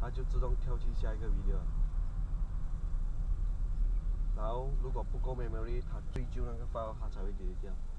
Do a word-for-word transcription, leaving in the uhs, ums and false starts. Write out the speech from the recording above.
它就自动跳去下一个 video。然后如果不够 memory，它追究那个 file，它才会 delete 掉。